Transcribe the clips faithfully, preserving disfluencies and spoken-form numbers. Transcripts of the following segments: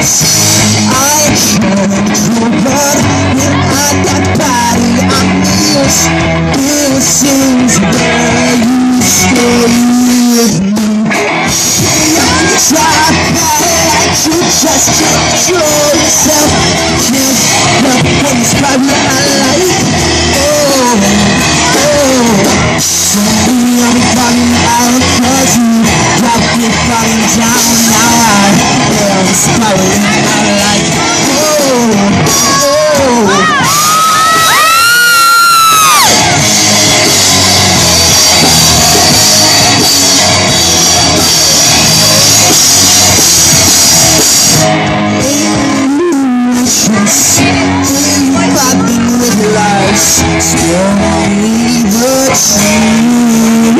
I can't control, but when I got body on wheels, this is where you stay with me. You try like you just can't control yourself. Can't help what is probably I like. Oh, oh. Sorry, I'm falling out cause you got me falling down. Now I am spiraling out like, oh, oh. Fighting with lies, still need the truth.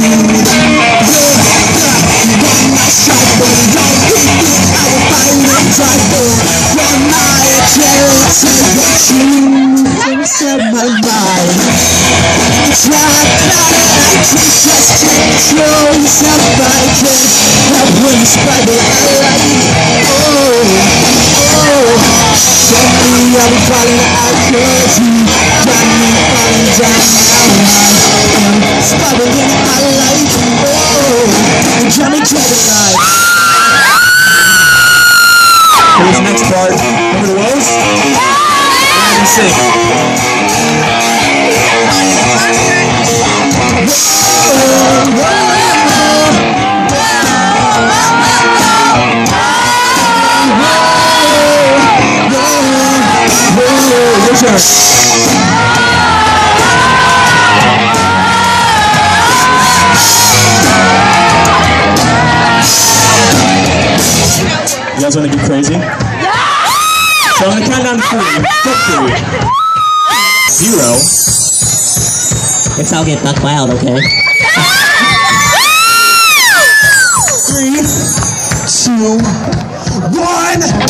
One night strike, but don't think I will find the drive for. One night terror, take the truth set my mind. Try not like to just control yourself, but I can't help when you spread it. I like it. Oh, oh. Sorry, I'll be falling out cause you got me falling down. Now I'm spiraling my life. Oh, you got me trouble life. For this next part, remember the woes? Let me sing. Oh, oh. You guys want to get crazy? Yeah! So I'm going to count down to three. Flip three. Zero. Guess I'll get buck wild, okay? Three, two, one.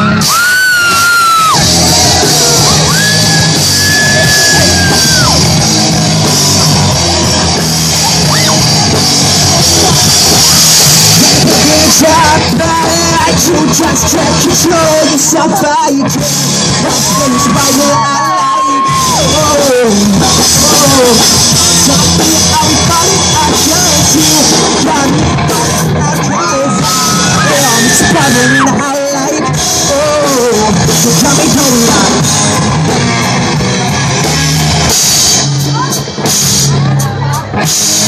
You just can't control yourself, how you can. That's when it's right where I like. Oh, oh. Something I'm falling out cause you got me falling out cause I'm spiraling out like. Oh, so got me going out.